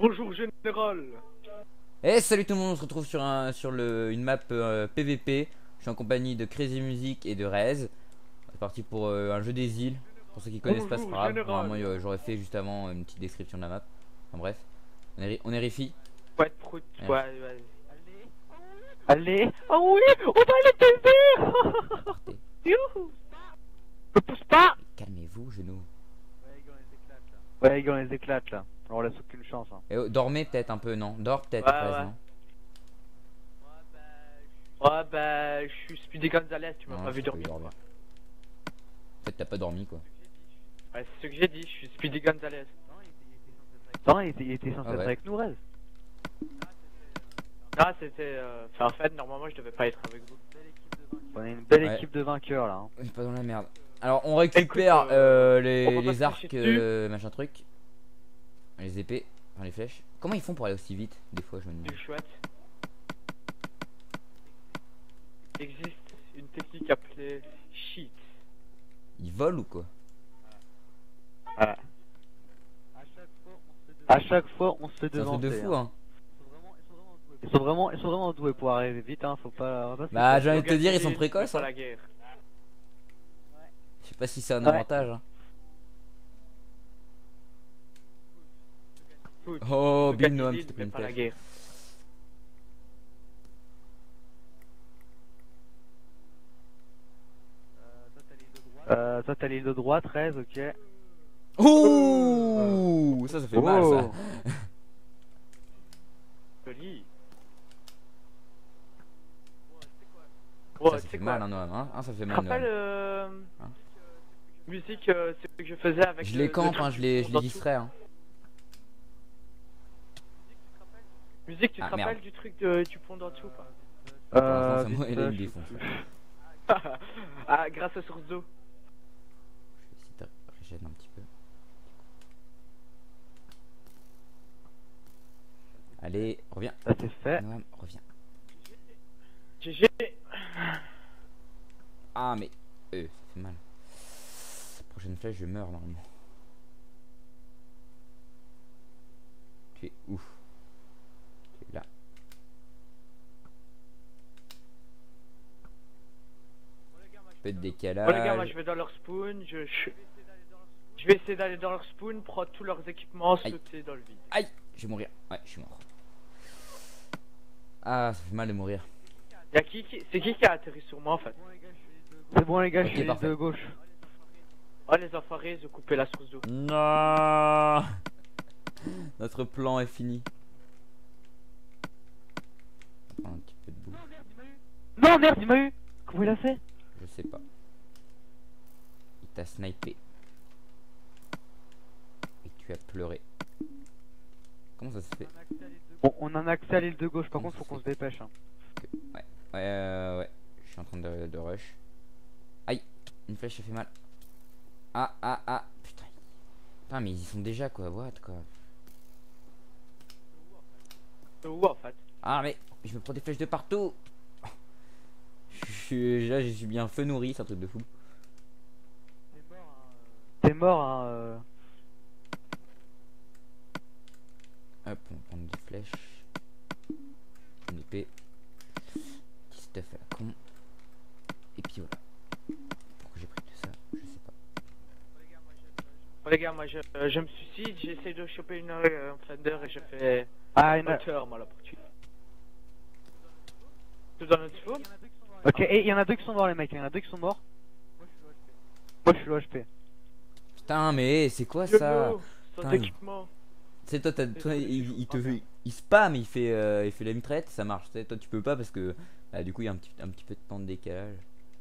Bonjour général. Et salut tout le monde, on se retrouve sur une map PVP. Je suis en compagnie de Crazy Music et de Rez. C'est parti pour un jeu des îles. Pour ceux qui connaissent pas, c'est Bonjour pas grave. général. Normalement, j'aurais fait juste avant une petite description de la map. Enfin bref, on est Rifi. Ouais, prout. Ouais. Ouais. Allez. Oh oui, on va aller baiser. Partez. Youhou. Me pousse pas. Calmez-vous, genoux. Ouais, les gars, on les éclate là. On leur laisse aucune chance. Hein. Et dormez peut-être un peu, non? Dors peut-être, Ouais, Rez, ouais. non? Ouais, bah, je suis Speedy Gonzalez, tu m'as Non, pas vu je peux y dormir. Peut-être t'as pas dormi quoi. Ouais, c'est ce que j'ai dit, je suis Speedy Gonzalez. Non, il était censé Ah être ouais. avec nous, Rez. Ah, c'était. Enfin, en fait, normalement, je devais pas être avec vous. On est une belle Ouais. équipe de vainqueurs là. Hein. On est pas dans la merde. Alors on récupère Écoute, on va les pas se arcs, cracher dessus. machin truc. Les épées, enfin les flèches. Comment ils font pour aller aussi vite? Des fois je me Du demande. chouette. Il existe une technique appelée cheat. Ils volent ou quoi? Ouais. À chaque fois, on se fait C'est un truc de devancer. fou hein. Ils sont vraiment doués pour arriver vite. Hein. Faut pas se Bah laisser j'ai envie de te dire, ils sont Organiser, précoces c'est pas hein. la guerre. Je sais pas si c'est un Ouais. avantage hein. Écoute, Oh organiser, bim Noam, c'était mais une pas la flèche. guerre. Toi, t'as l'île de droite, 13, ok. Ouh, ça fait mal ça. Joli. Ça Tu fait sais mal quoi? hein Noam hein. Ça fait Tu te mal rappelles Noam. Hein. musique, c'est ce que je faisais avec Je les campe hein, truc je les dans tout. distrais hein. Musique, tu te Ah, rappelles merde. du truc de tu ponds en dessous pas? Pour l'instant, ça vite m'a fait, il me je sais défonce. plus. Ah, grâce à source d'eau. Je vais essayer de régénérer un petit peu. Allez, reviens. Ça c'est fait. Noam, reviens. GG. Ah mais ça fait mal. La prochaine flèche je meurs normalement. Tu es où? Tu es là. Peu de décalage. Bon les gars, moi je vais dans leur spawn, je vais essayer d'aller dans leur spawn, prendre tous leurs équipements, Aïe. sauter dans le vide. Aïe, je vais mourir. Ouais, je suis mort. Ah, ça fait mal de mourir. Y'a c'est qui a atterri sur moi en fait? C'est bon les gars, Ok, je suis parfait. de gauche. Oh les enfoirés, ils ont coupé la source d'eau. Non. Notre plan est fini. On va prendre un petit peu de bouffe. Non merde, il m'a eu. Comment il a fait? Je sais pas. Il t'a snipé. Et tu as pleuré. Comment ça se fait? Bon, on a un accès à l'île de gauche. Par Comment contre, faut ça qu'on se se dépêche. Hein. Ouais. Je suis en train de rush. Aïe, une flèche ça fait mal. Ah. Putain. Putain, mais ils y sont déjà quoi. What quoi. C'est où en fait? Ah, mais je me prends des flèches de partout. Là, je suis bien feu nourri. C'est un truc de fou. T'es mort, hein. Hop, on va prendre des flèches. Une épée. Petit stuff à la con. Et puis voilà. Pourquoi j'ai pris tout ça? Je sais pas. Bon les gars, moi je me suicide, j'essaie de choper une Fender et je fais Ah, il y en a... moteur moi là pour tuer. Tout dans notre spawn? Ok, et il y en a deux qui sont morts, les mecs. Il y en a deux qui sont morts. Moi, je suis low HP. Putain, mais c'est quoi ça? YOLO, sans Putain, équipement. C'est toi, il spam, il fait la mitraillette, ça marche. T'sais, toi tu peux pas parce que du coup il y a un petit peu de temps de décalage.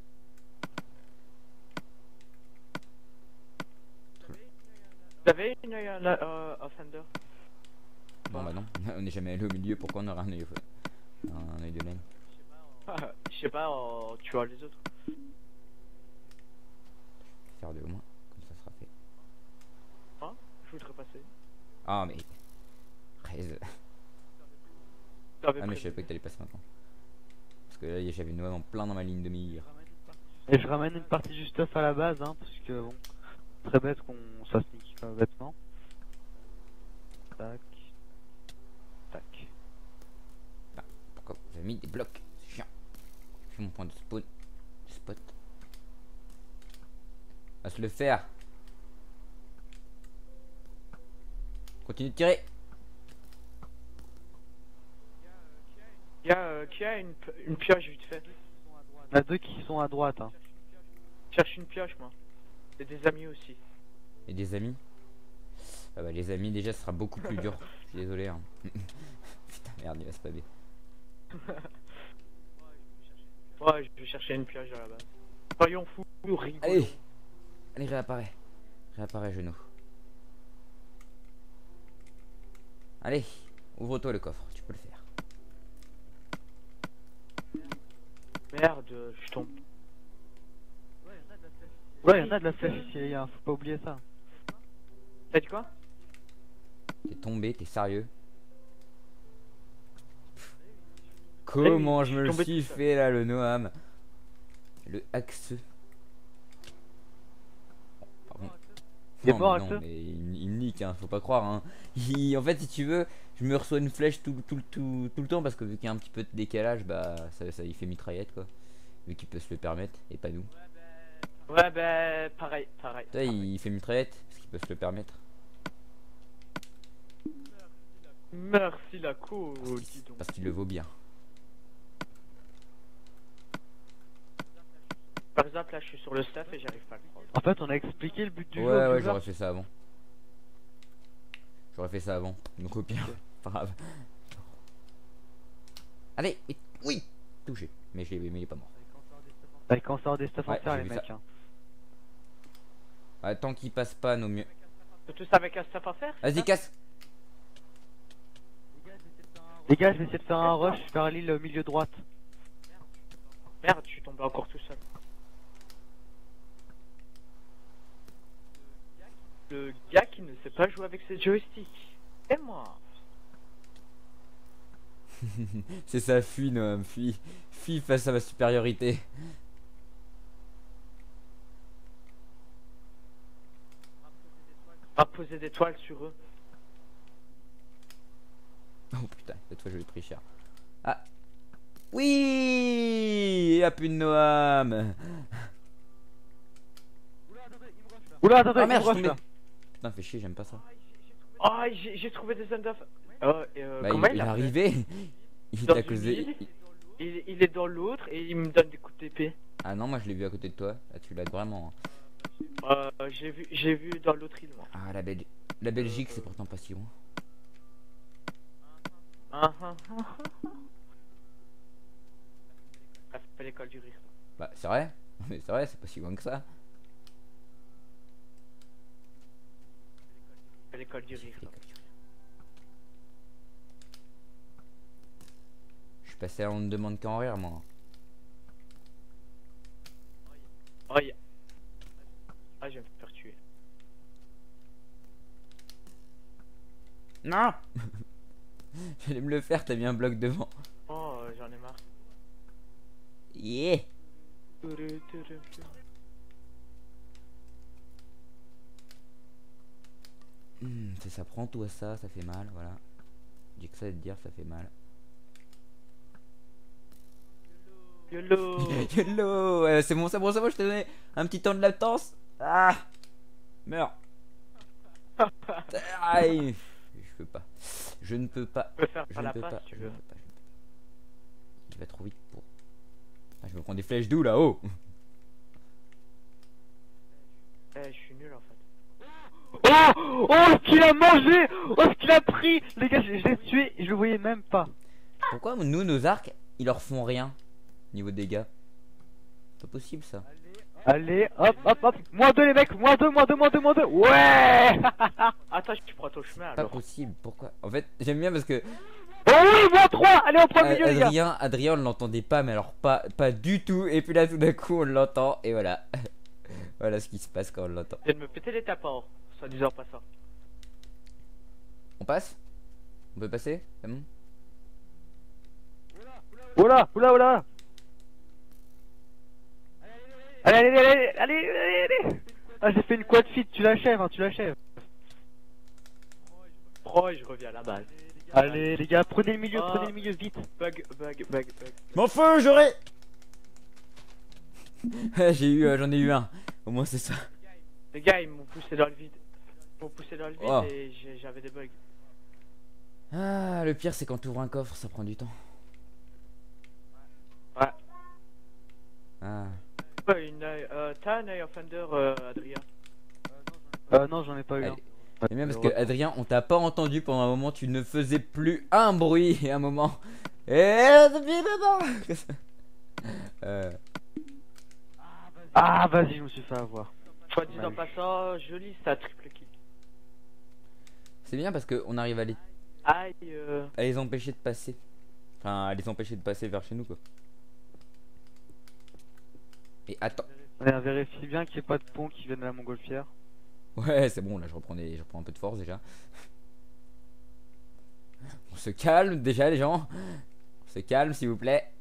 Vous avez une Fender? Bon bah non, on n'est jamais allé au milieu, pourquoi on aurait un œil de laine? Je sais pas, tu vois les autres. Faire deux au moins, comme ça sera fait. Hein? Je voudrais passer. Ah mais... Raise. Ah mais je savais pas que t'allais passer maintenant. Parce que là j'avais Noël en plein dans ma ligne de mire. Et je ramène une partie du stuff à la base, hein, parce que bon, très bête qu'on soit sneak bêtement. Tac. mis des blocs. C'est chiant. J'ai mon point de spawn. Spot. On va se le faire. Continue de tirer. Qui a une pioche vite fait. Il y en a deux qui sont à droite. Hein. Je cherche une pioche moi. Et des amis aussi. Et des amis. Ah bah les amis déjà ce sera beaucoup plus dur. Je suis désolé hein. Putain merde il va se paver. Ouais, je vais chercher une pioche dans la base. Soyons fous, rigolons. Allez. Allez réapparaît. Réapparaît genou. Allez, ouvre-toi le coffre, tu peux le faire. Merde, je tombe. Ouais, il y en a de la flèche ici, les gars, faut pas oublier ça. T'as dit quoi? T'es tombé, t'es sérieux? Comment je me le suis fait là, le Noam? Le axe. Pardon. Il est Non, mort, mais non, Axe. mais il nique, hein, faut pas croire. Hein. En fait, si tu veux, je me reçois une flèche tout le temps parce que vu qu'il y a un petit peu de décalage, bah ça il fait mitraillette quoi. Vu qu'il peut se le permettre et pas nous. Ouais, bah, pareil. Toi, il fait mitraillette parce qu'il peut se le permettre. Merci la co, dis donc. Parce qu'il le vaut bien. Par exemple, là, je suis sur le staff et j'arrive pas à le prendre. En fait, on a expliqué le but du jeu. Ouais, aux ouais, viewers. j'aurais fait ça avant. J'aurais fait ça avant. Donc au pire, pas grave. Allez, oui, touché. Mais il est pas mort. Avec cancer des stuff Ouais, à faire, j'ai les vu mecs. ça. Hein. Ouais, tant qu'il passe pas, nos mieux. Tous avec un staff à faire? Vas-y, casse. Les gars, je vais essayer de faire un rush vers l'île au milieu droite. Merde, je suis tombé encore tout seul. Le gars qui ne sait pas jouer avec ses joysticks. Et moi. C'est ça, fuis, Noam, fuis. Fuis face à ma supériorité. À poser des toiles sur eux. Oh putain, cette fois je l'ai pris cher. Ah. Oui. Ah putain, Noam. Oula, attends, Ah merde, il me rush, je là. tombais. Putain, fais chier, j'aime pas ça. Oh, j'ai trouvé des zones d'affaires. Bah, comment il est a fait? arrivé. Il Dans t'a une causé. île, il est dans l'autre et il me donne des coups d'épée. Ah non, moi je l'ai vu à côté de toi. Là, tu l'as vraiment. J'ai vu dans l'autre île, moi. Ah, la Belgique, c'est pourtant pas si loin. Ah, ah, ah, ah. Ça fait l'école du rire. Bah, c'est vrai. Mais c'est vrai, c'est pas si loin que ça. Ça fait l'école du rire. Je suis passé à on ne demande qu'en rire, moi. Oh, ah, je vais me faire tuer. Non. J'allais me le faire, t'as mis un bloc devant. Oh, j'en ai marre. Yeah. Ça prend tout à ça, ça fait mal, voilà. J'ai que ça à te dire, ça fait mal. YOLO. Hello, ouais, c'est bon, je t'ai donné un petit temps de latence. Ah, meurs. Aïe. Je peux pas. Je ne peux pas. Je peux faire Je par ne la peux passe pas. si tu Je ne veux. peux pas. Il va trop vite pour. Ah, je me prends des flèches d'où là-haut. Eh, je suis nul en fait. Oh, oh, ce qu'il a mangé. Oh, ce qu'il a pris. Les gars, je l'ai tué et je le voyais même pas. Pourquoi nous, nos arcs, ils leur font rien niveau dégâts? C'est pas possible ça. Allez, hop, hop, hop. -2 les mecs, -2, -2. Ouais. Attends, tu prends ton chemin Pas alors. possible. Pourquoi? En fait, j'aime bien parce que Oh oui, -3. Allez, on prend le milieu, les gars. Adrien, on l'entendait pas, mais alors pas du tout. Et puis là, tout d'un coup, on l'entend et voilà. Voilà ce qui se passe quand on l'entend. Je viens de me péter les tapants, soit disant pas ça. On passe? On peut passer? C'est bon? Oula, oula, oula. Allez. Ah, j'ai fait une quad feed, tu l'achèves, hein, tu l'achèves. Oh, je reviens à la base. Allez les gars, prenez Ah. le milieu vite. Bug. Mon feu, j'aurais. J'en ai eu un. Au moins c'est ça. Les gars, ils m'ont poussé dans le vide. Ils m'ont poussé dans le vide Oh. et j'avais des bugs. Ah, le pire c'est quand tu ouvres un coffre, ça prend du temps. Ouais. Ah. T'as un œil of Thunder, Adrien? Non, j'en ai pas eu un. Allez. C'est bien parce que Adrien, on t'a pas entendu pendant un moment, tu ne faisais plus un bruit et un moment. Ah, vas-y, je me suis fait avoir. Soit dit en passant, joli, ça triple kill. C'est bien parce qu'on arrive à Aïe, les empêcher de passer. Enfin, à les empêcher de passer vers chez nous quoi. Et attends. On vérifie bien qu'il n'y ait pas de pont qui vienne de la montgolfière. Ouais, c'est bon, là je reprends un peu de force déjà. On se calme déjà les gens. On se calme s'il vous plaît.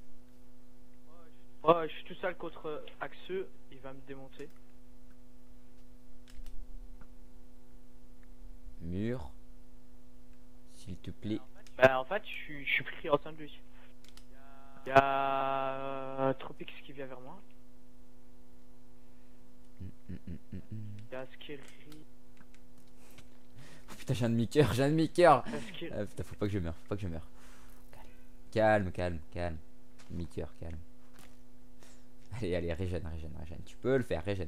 oh, je suis tout seul contre Axeux, il va me démonter. Mur. S'il te plaît. Bah, en fait, je suis pris en sein de lui. Il y a Tropix qui vient vers moi. Il y a Skiri. Oh, putain, j'ai un demi-cœur, j'ai un demi-cœur. Il y a Skiri. Ah, putain, faut pas que je meure, faut pas que je meure. Calme. Demi-cœur, calme. Allez, régène. Tu peux le faire, régène.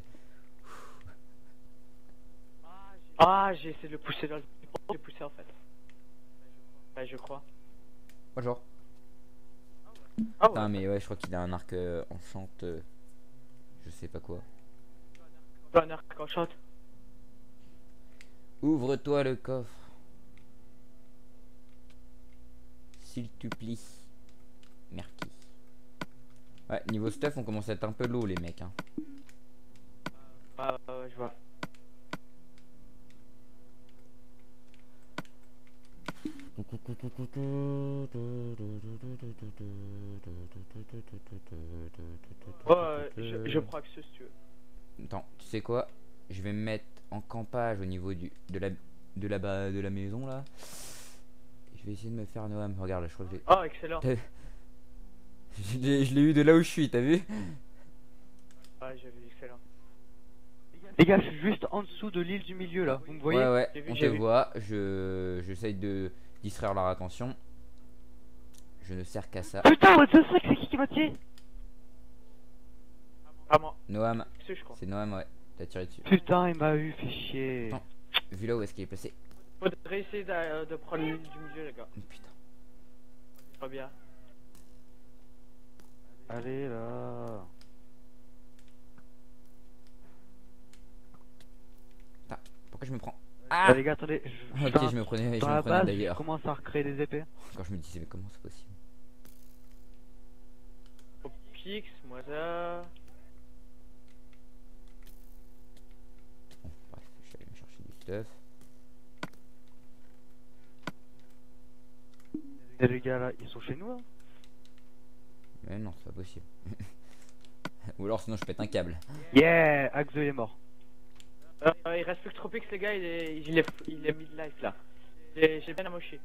Ah, j'ai essayé de le pousser dans le... J'ai poussé en fait. Ouais, je crois. Bonjour. Ah Putain, ouais. mais ouais, je crois qu'il a un arc enchante. Je sais pas quoi. Un arc en shot. Ouvre-toi le coffre. S'il te plaît. Merci. Ouais, niveau stuff, on commence à être un peu low, les mecs. Hein. Ouais, je vois. Ouais, je prends Axeux si tu veux. Attends, tu sais quoi? Je vais me mettre en campage au niveau de la maison là. Je vais essayer de me faire Noam. Regarde, là, je crois que Oh, excellent. je l'ai eu de là où je suis, t'as vu? Ouais, j'ai vu, excellent. Les gars, je suis juste en dessous de l'île du milieu là. Vous me voyez? Ouais, J'ai vu, on te j'ai vu. voit. J'essaye de distraire leur attention. Je ne sers qu'à ça. Putain, what the fuck, c'est qui m'a tué? Pas moi. Noam, Axeux, je crois. c'est Noam, ouais. T'as tiré dessus. Putain, il m'a eu, fait chier. Attends. Vu là où est-ce qu'il est placé. Faudrait essayer de prendre l'île du milieu, les gars. Oh, putain. Pas bien. Allez là. Pourquoi je me prends? Ah les gars, attendez. Ok, je me prenais dans la base, je d'ailleurs. commence à recréer des épées. Quand je me disais, mais comment c'est possible? Pix, moi ça. Bon, bref, je suis allé me chercher du stuff. Et les gars là, ils sont chez nous hein? Mais non, c'est pas possible. Ou alors sinon je pète un câble. Yeah, Axeux est mort. Il reste plus que Tropix, les gars, il est mid-life là. J'ai bien amoché.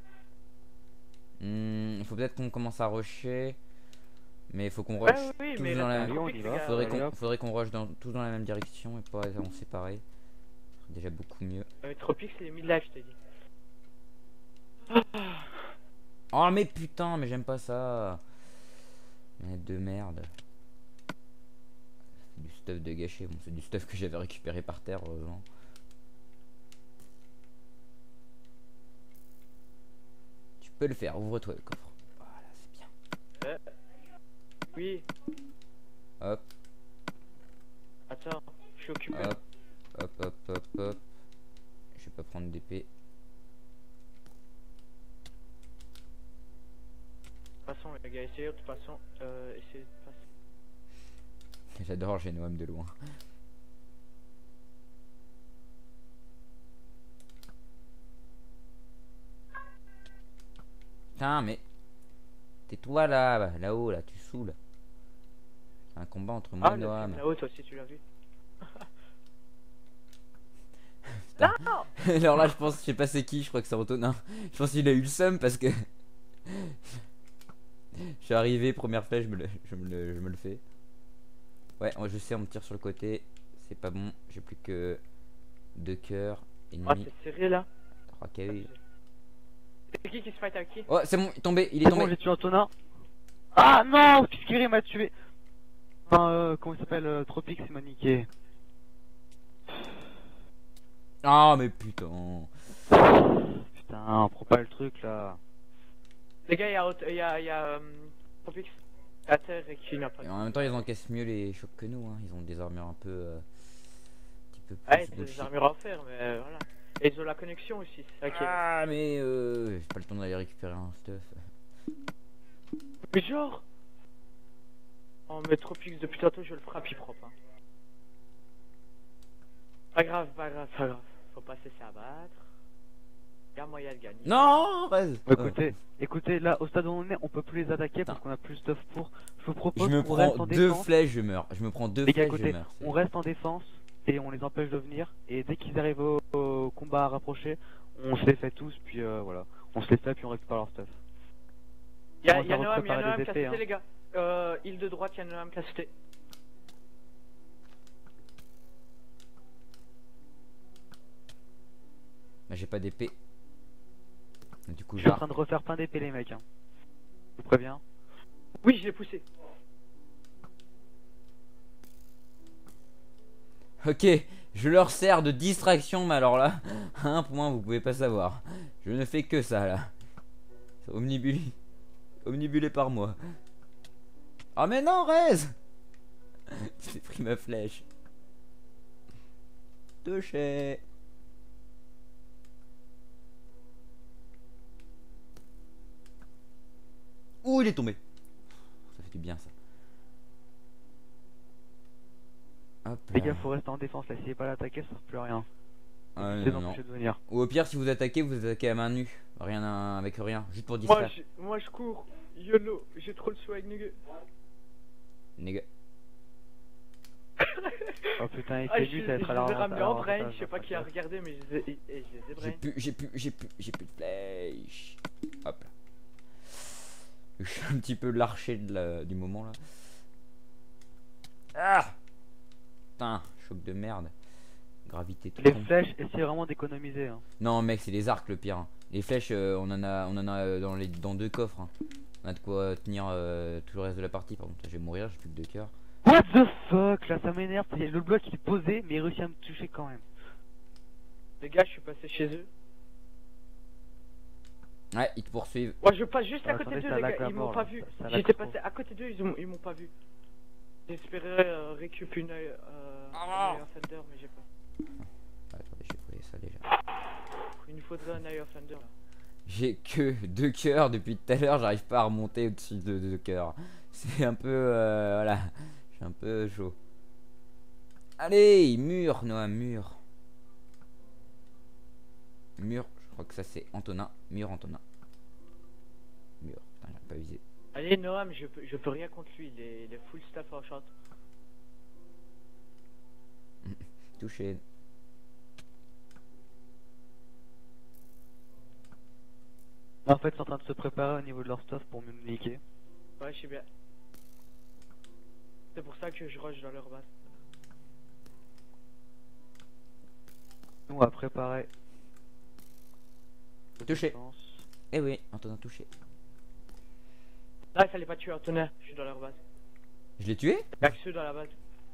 Faut peut-être qu'on commence à rusher. Mais il faut qu'on Ouais, rush oui, tous mais dans là, la on y va. faudrait qu'on rush tous dans la même direction et pas en séparer. C'est déjà beaucoup mieux. Tropix, il est mid-life, je t'ai dit. Oh mais putain, mais j'aime pas ça. De merde. Du stuff de gâché. Bon, c'est du stuff que j'avais récupéré par terre, heureusement. Tu peux le faire, ouvre-toi le coffre. Voilà, c'est bien. Oui. Hop, Attends, je suis occupé. hop. Je vais pas prendre d'épée. De toute façon, les gars, essayez de toute façon. Essayez de passer. J'adore Genoam de loin. Putain, mais tais-toi là, là-haut, là, tu saoules. Un combat entre moi Ah, et Noam. là-haut, toi aussi, tu l'as vu. putain. Alors là, je pense, je sais pas c'est qui, je crois que c'est Antonin. Je pense qu'il a eu le seum parce que. Je suis arrivé, première flèche, je me le fais. Ouais, je sais, on me tire sur le côté. C'est pas bon, j'ai plus que 2 cœurs et Ah, demi. c'est serré là. 3 KO. C'est qui se fight avec qui? Oh, c'est bon, il est tombé, il est C'est bon, tombé. j'ai tué Antonin. Ah non, Pisquiri m'a tué. Enfin, comment il s'appelle Tropic, c'est m'a niqué. Ah, mais putain. Putain, prends pas le truc là. Les gars, il y a Tropix à terre et qui n'a pas. Et en même temps, ils encaissent mieux les chocs que nous. Hein. Ils ont des armures un peu. Un petit peu plus. Ouais, c'est des bullshit. armures à faire, mais voilà. Et ils ont la connexion aussi, c'est ça qui est. Ah, mais j'ai pas le temps d'aller récupérer un stuff. Mais genre. Oh, mais Tropix, depuis tantôt, je le frappe, il prend pas. Pas grave, pas grave, pas grave. Faut pas se laisser abattre. Y'a moyen de gagner. Non, reste. Écoutez, là, au stade où on est, on peut plus les attaquer parce qu'on a plus de stuff pour. Je vous Je propose me qu'on reste prends en 2 défense. flèches, je meurs. Je me prends 2 Les gars, flèches, je écoutez, meurs. on reste en défense et on les empêche de venir. Et dès qu'ils arrivent au combat rapproché, on se les fait tous, puis voilà. On se les fait, puis on récupère leur stuff. Y'a On va Noam qui préparer a des sauté, épées, hein. les gars. Île de droite, y'a Noam qui a sauté. Bah, j'ai pas d'épée. Du coup, Je suis en genre. train de refaire plein d'épées, les mecs. Hein. Je vous préviens. Oui, je l'ai poussé. Ok, je leur sers de distraction, mais alors là, à un point, vous pouvez pas savoir. Je ne fais que ça là. Omnibulé par moi. Ah, mais non, Rez. J'ai pris ma flèche. Touché. Ouh, il est tombé. Ça fait du bien ça. Hop Les là. gars, faut rester en défense là. S'il est pas l'attaquer, ça sert plus à rien. Non, C'est non. d'empêcher de venir. Ou au pire, si vous attaquez à main nue. Rien avec rien, juste pour Moi, distraire. moi, je cours. YOLO, j'ai trop le swag, nigga. Nigga. Oh putain, il Ah, fait je nuit, les ça va être à la ai ramenés en brain, avantage, je sais pas qui a regardé, mais je les ai brain. J'ai plus de flèches. Hop là. Je suis un petit peu l'archer du moment là. Ah putain, choc de merde. Gravité tout Les con. flèches, essayez vraiment d'économiser. Hein. Non mec, c'est les arcs le pire. Hein. Les flèches, on en a dans 2 coffres. Hein. On a de quoi tenir tout le reste de la partie. Par contre, je vais mourir, j'ai plus que 2 cœurs. What the fuck, là ça m'énerve. Le bloc il est posé, mais il réussit à me toucher quand même. Les gars, je suis passé chez eux. Ouais, ils te poursuivent. Moi, je passe juste à Ah, côté attendez, d'eux, ça les lag gars, ils m'ont d'abord, pas là. vu. Ça lag J'étais trop. passé à côté d'eux, ils m'ont pas vu. J'espérais récup une Eye of Thunder, mais j'ai pas. Attendez, j'ai pris ça déjà. Il nous faudrait un Eye of Thunder là. J'ai que 2 cœurs depuis tout à l'heure, j'arrive pas à remonter au-dessus de 2 cœurs. C'est un peu voilà, je suis un peu chaud. Allez, mur, Noam, mur. Mur, je crois que ça c'est Antonin, mur Antonin. Mur, putain, j'ai pas visé. Allez, Noam, je peux rien contre lui, il est full staff en shot. Touché. En fait, ils sont en train de se préparer au niveau de leur stuff pour me niquer. Ouais, je sais bien. C'est pour ça que je rush dans leur base. Nous, on va préparer. Touché. Eh oui, Antonin touché. Là, il fallait pas tuer Antonin, je suis dans leur base. Je l'ai tué? Y'a que ceux dans la base.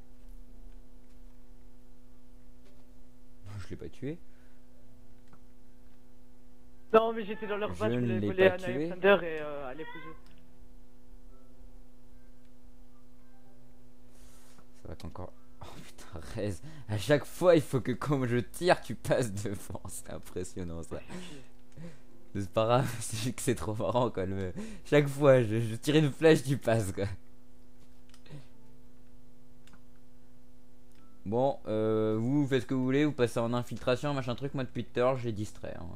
Je l'ai pas tué. Non, mais j'étais dans leur Je base, je ne voulais l'ai voler pas un tué. Eye of Thunder et aller poser. Ça va qu'encore. Oh putain, Rez. À chaque fois, il faut que comme je tire, tu passes devant. C'est impressionnant ça. C'est pas grave, c'est juste que c'est trop marrant quoi. Chaque fois, je tire une flèche, tu passes quoi. Bon, vous faites ce que vous voulez, vous passez en infiltration, machin truc. Moi depuis tout à l'heure, j'ai distrait. Hein.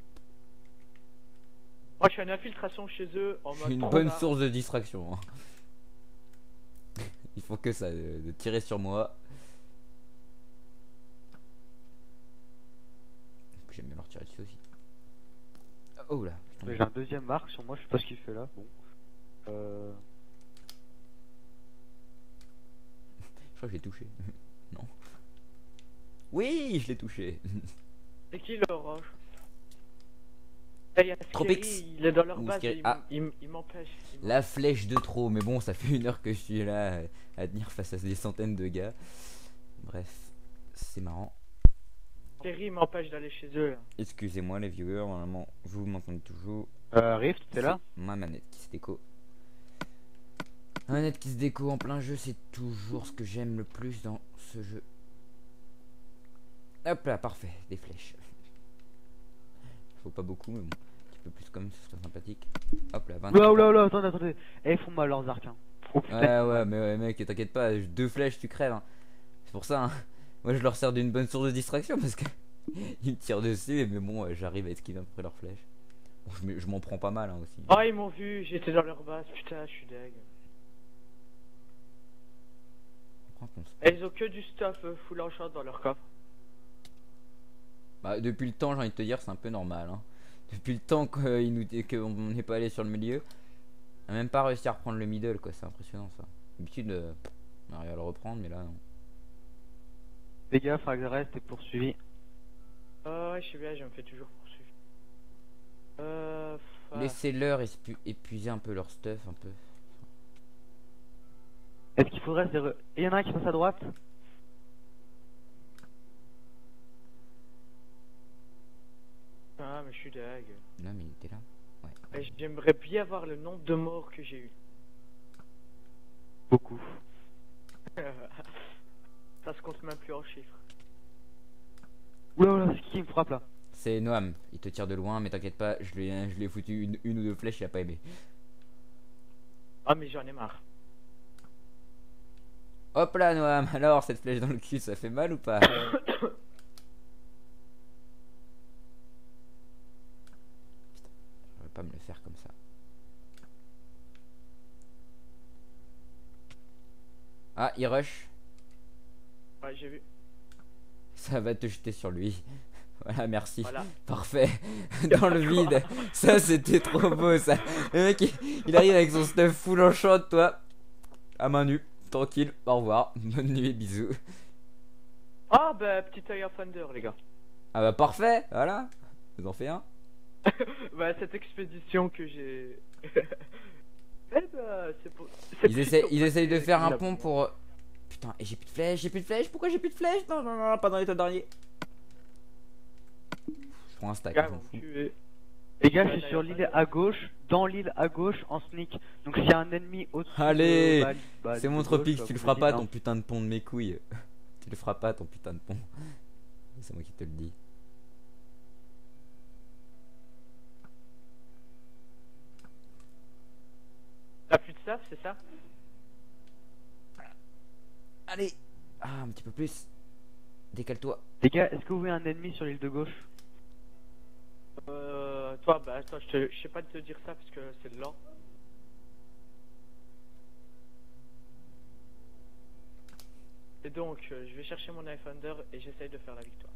Moi, je suis en infiltration chez eux en Je mode. suis une trop bonne tard. source de distraction. Hein. Il faut que ça, de tirer sur moi. Oh là. J'ai un deuxième marque sur moi, je sais pas ce qu'il fait là. Bon. Je crois que je l'ai touché. Non. Oui, je l'ai touché. C'est qui le roche? Il y a Tropix. Scary, il est dans leur Ou base Scary. et Ah. il m'empêche. La flèche de trop, mais bon, ça fait 1 heure que je suis là à tenir face à des centaines de gars. Bref, c'est marrant. Scary m'empêche d'aller chez eux. Là. Excusez-moi les viewers, normalement vous m'entendez toujours. Rift, t'es là? Ma manette qui se déco. Ma manette qui se déco en plein jeu, c'est toujours ce que j'aime le plus dans ce jeu. Hop là, parfait, des flèches. Faut pas beaucoup, mais bon, un petit peu plus comme ce serait sympathique. Hop là, 20. Oula, attendez. Eh, ils font mal leurs arcs, hein. Oh, putain. Ouais, mais ouais, mec, t'inquiète pas, 2 flèches, tu crèves. Hein. C'est pour ça, hein. Moi je leur sers d'une bonne source de distraction parce que ils me tirent dessus, mais bon, j'arrive à esquiver à peu près leurs flèches. Bon, je m'en prends pas mal hein, aussi. Oh, ils m'ont vu, j'étais dans leur base, putain, je suis deg. Et ils ont que du stuff full enchant dans leur coffre. Bah, depuis le temps, j'ai envie de te dire, c'est un peu normal. Hein. Depuis le temps qu'on n'est pas allé sur le milieu, on a même pas réussi à reprendre le middle, quoi. C'est impressionnant ça. D'habitude, on arrive à le reprendre, mais là, non. Fais gaffe, reste, t'es poursuivi. Ouais, je sais bien, je me fais toujours poursuivre. Ouais. Laissez-leur épuiser un peu leur stuff, un peu. Est-ce qu'il faudrait il y en a un qui passe à droite? Ah, mais je suis deg. Non, mais il était là. Ouais. J'aimerais bien avoir le nombre de morts que j'ai eu. Beaucoup. Ça se compte même plus en chiffres. Oula, c'est qui me frappe là? C'est Noam, il te tire de loin, mais t'inquiète pas, je lui ai foutu une ou 2 flèches, il a pas aimé. Ah, mais j'en ai marre. Hop là, Noam, alors cette flèche dans le cul, ça fait mal ou pas? Putain, je vais pas me le faire comme ça. Ah, il rush. Ouais, j'ai vu. Ça va te jeter sur lui. Voilà, merci. Voilà. Parfait. Dans le vide. Ça, c'était trop beau, ça. Le mec, il arrive avec son stuff full enchant, toi. À main nue. Tranquille. Au revoir. Bonne nuit, bisous. Ah, bah, petit œil à Thunder, les gars. Ah bah, parfait. Voilà. Vous en faites un. Bah, cette expédition que j'ai. Eh bah, c'est pour. Ils essayent de faire un pont pour... Putain, et j'ai plus de flèches, pourquoi j'ai plus de flèches? Non, pas dans l'état dernier. Je prends un stack. Les gars je m'en vont fous. me tuer. Les gars, je suis sur l'île à gauche, dans l'île à gauche en sneak. Donc s'il y a un ennemi au-dessus. Allez, bah, c'est de mon gauche, Tropix, bah, tu le vous feras me pas dites, ton hein. putain de pont de mes couilles. Tu le feras pas ton putain de pont. C'est moi qui te le dis. T'as plus de stuff, c'est ça? Allez. Ah, un petit peu plus. Décale-toi. Les gars, est-ce que vous voyez un ennemi sur l'île de gauche? Toi, bah, toi, je sais pas te dire ça parce que c'est lent. Et donc, je vais chercher mon Thunder et j'essaye de faire la victoire.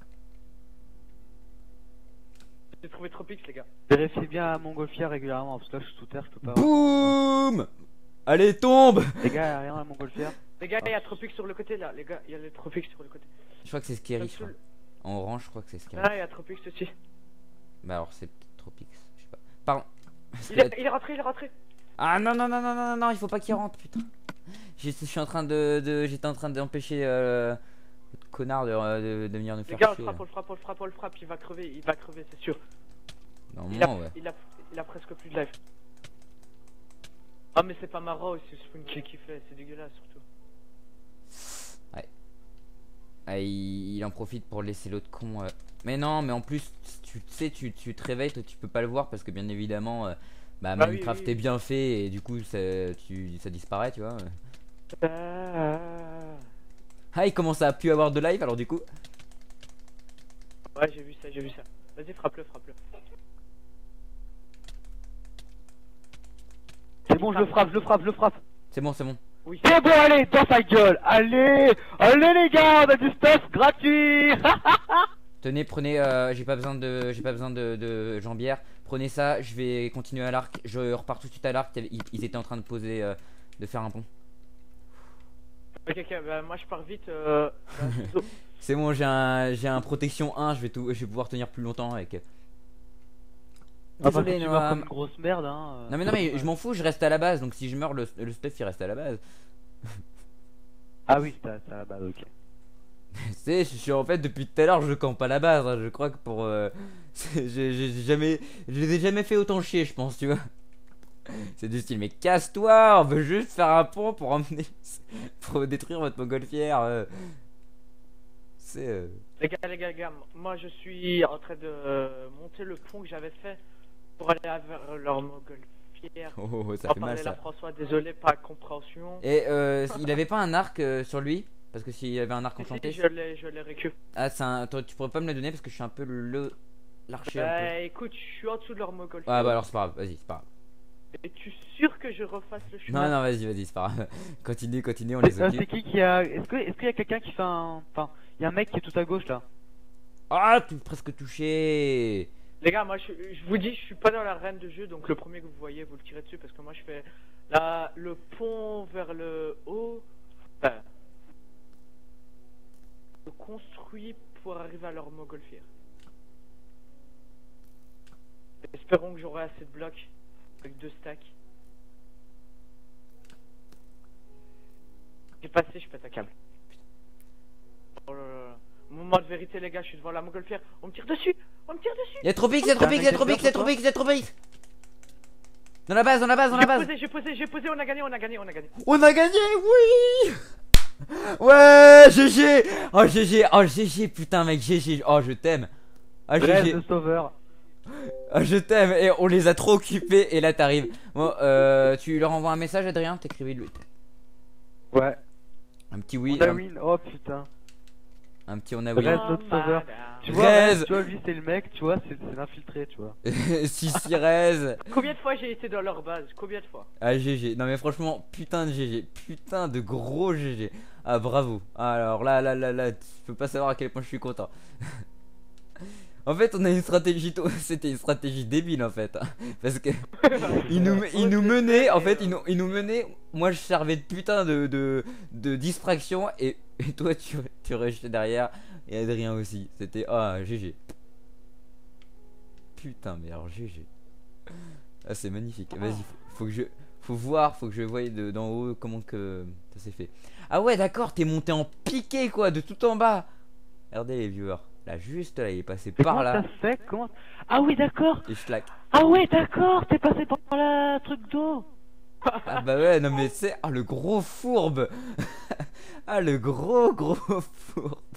J'ai trouvé Tropix, les gars. Vérifiez bien à Montgolfière régulièrement, parce que là je suis sous terre, je peux pas. Boum. Allez, tombe. Les gars, y'a rien à Montgolfière. Les gars, il y a Tropix sur le côté là. Les gars, il y a le Tropix sur le côté. Je crois que c'est Scary, je crois. En orange, je crois que c'est Scary. Ah, il y a Tropix aussi. Bah alors, c'est peut-être Tropix. Je sais pas. Pardon. Il est rentré, il est rentré. Ah non, il faut pas qu'il rentre, putain. J'étais en train d'empêcher le connard de venir nous Les faire gars, chier. on le frappe, il va crever, c'est sûr. Normalement, ouais. Il a presque plus de life. Ah, mais c'est pas marrant, c'est Spoon qui fait, c'est dégueulasse surtout. Ah, il en profite pour laisser l'autre con. Mais non, mais en plus, tu sais, tu te réveilles, toi, tu peux pas le voir parce que bien évidemment, bah, Minecraft oui. est bien fait et du coup, ça disparaît, tu vois. Ah, il commence à plus avoir de live alors du coup. Ouais, j'ai vu ça. Vas-y, frappe-le. C'est bon, je le frappe. C'est bon. Oui. C'est bon, allez, dans sa gueule. Allez les gars, on a du stuff gratuit. Tenez, prenez, j'ai pas besoin de jambière. Prenez ça, je vais continuer à l'arc. Je repars tout de suite à l'arc. Ils étaient en train de poser, de faire un pont. Ok, ok, bah moi je pars vite. C'est bon, j'ai un protection 1, je vais pouvoir tenir plus longtemps avec. Enfin, Désolé, si tu meurs Noam. comme une grosse merde, hein. Non mais je m'en fous, je reste à la base. Donc si je meurs, le stuff il reste à la base. Ah oui, c'est à la base, ok. Je suis en fait depuis tout à l'heure je campe à la base, hein. Je crois que pour je les ai jamais fait autant chier, je pense, tu vois. C'est du style mais casse-toi, on veut juste faire un pont pour emmener pour détruire votre montgolfière. C'est Les gars, moi je suis en train de monter le pont que j'avais fait pour aller vers leur montgolfière. oh, ça On fait mal parlait là, ça. François, désolé, pas de compréhension. Et il avait pas un arc sur lui parce que s'il avait un arc Si, enchanté. si, je l'ai récup. Ah, tu pourrais pas me le donner parce que je suis un peu l'archer un peu. Bah écoute, je suis en dessous de leur montgolfière. Ah bah alors c'est pas grave, vas-y, c'est pas grave. Es-tu sûr que je refasse le chemin? Non, vas-y, c'est pas grave. Continue, on les C'est occupe. qui a. Est-ce qu'il y a quelqu'un qui fait un. Enfin, il y a un mec qui est tout à gauche là. Ah, presque touché. Les gars, moi je vous dis, je suis pas dans l'arène de jeu, donc le premier que vous voyez, vous le tirez dessus parce que moi je fais là le pont vers le haut. Enfin, je construis pour arriver à leur montgolfière. Espérons que j'aurai assez de blocs avec 2 stacks. J'ai passé, je pète un câble. Oh là là. Moment de vérité les gars, je suis devant la montgolfière. On me tire dessus. Y'a Tropix. Dans la base. J'ai posé, on a gagné. On a gagné, oui. Ouais, GG. Oh GG, putain mec, GG. Oh je t'aime. Ah Reste GG. de sauveur. Ah je t'aime. Et on les a trop occupés et là t'arrives. Bon, tu leur envoies un message Adrien, t'écrivais-lui. Ouais. Un petit oui. On a win. Oh putain. Un petit on a oui. Reste notre sauveur. Tu vois, Rez. tu vois, lui c'est le mec, tu vois, c'est l'infiltré, tu vois. Si Rez. Combien de fois j'ai été dans leur base? Combien de fois? Ah GG, non mais franchement putain de GG, putain de gros GG. Ah bravo. Alors là, tu peux pas savoir à quel point je suis content. En fait on a une stratégie, c'était une stratégie débile en fait, hein. Parce que ils nous menaient, en fait ils nous menaient. Moi je servais de putain de distraction et toi tu restais derrière. Et Adrien aussi, c'était GG. Putain mais alors GG. Ah c'est magnifique. Vas-y, faut que je voie d'en haut comment que ça s'est fait. Ah ouais d'accord, t'es monté en piqué quoi, de tout en bas. Regardez les viewers, là juste là, il est passé par là. Comment ça se fait? Comment... Ah oui d'accord. Et schlack. Ah ouais d'accord, t'es passé par la truc d'eau. Ah bah ouais, non mais c'est le gros fourbe. Ah le gros fourbe.